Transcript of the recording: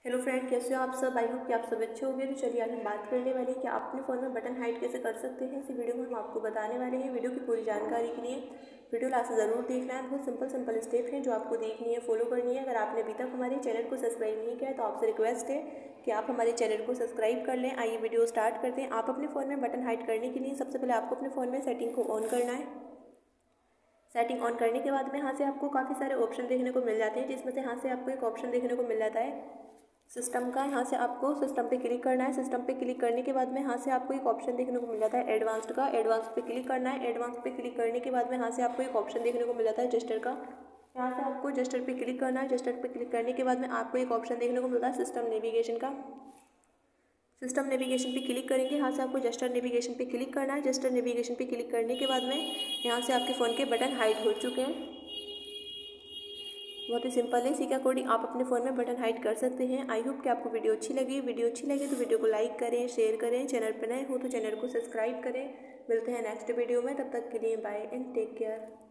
Hello friend, कैसे हो आप सब। आई होप कि आप सब अच्छे होंगे। तो चलिए आज हम बात करने वाले हैं कि आप अपने फ़ोन में बटन हाइड कैसे कर सकते हैं। इसी वीडियो में हम आपको बताने वाले हैं। वीडियो की पूरी जानकारी के लिए वीडियो लास्ट ज़रूर देखना है। बहुत सिंपल स्टेप हैं जो आपको देखनी है, फॉलो करनी है। अगर आपने अभी तक हमारे चैनल को सब्सक्राइब नहीं किया है तो आपसे रिक्वेस्ट है कि आप हमारे चैनल को सब्सक्राइब कर लें। आइए वीडियो स्टार्ट करते हैं। आप अपने फ़ोन में बटन हाइड करने के लिए सबसे पहले आपको अपने फ़ोन में सेटिंग को ऑन करना है। सेटिंग ऑन करने के बाद में यहाँ से आपको काफ़ी सारे ऑप्शन देखने को मिल जाते हैं, जिसमें से यहाँ से आपको एक ऑप्शन देखने को मिल जाता है सिस्टम का। यहाँ से आपको सिस्टम पे क्लिक करना है। सिस्टम पे क्लिक करने के बाद में यहाँ से आपको एक ऑप्शन देखने को मिल जाता है एडवांस्ड का। एडवांस पे क्लिक करना है। एडवांस पे क्लिक करने के बाद में यहाँ से आपको एक ऑप्शन देखने को मिल जाता है जस्टर का। यहाँ से आपको जस्टर पे क्लिक करना है। जस्टर पे क्लिक करने के बाद में आपको एक ऑप्शन देखने को मिलता है सिस्टम नेविगेशन का। सिस्टम नेविगेशन पे क्लिक करेंगे। यहाँ से आपको जस्टर नेविगेशन पे क्लिक करना है। जस्टर नेविगेशन पे क्लिक करने के बाद में यहाँ से आपके फ़ोन के बटन हाइड हो चुके हैं। बहुत ही सिंपल है। इसी के अकॉर्डिंग आप अपने फ़ोन में बटन हाइड कर सकते हैं। आई होप कि आपको वीडियो अच्छी लगी। वीडियो अच्छी लगे तो वीडियो को लाइक करें, शेयर करें। चैनल पर नए हो तो चैनल को सब्सक्राइब करें। मिलते हैं नेक्स्ट वीडियो में। तब तक के लिए बाय एंड टेक केयर।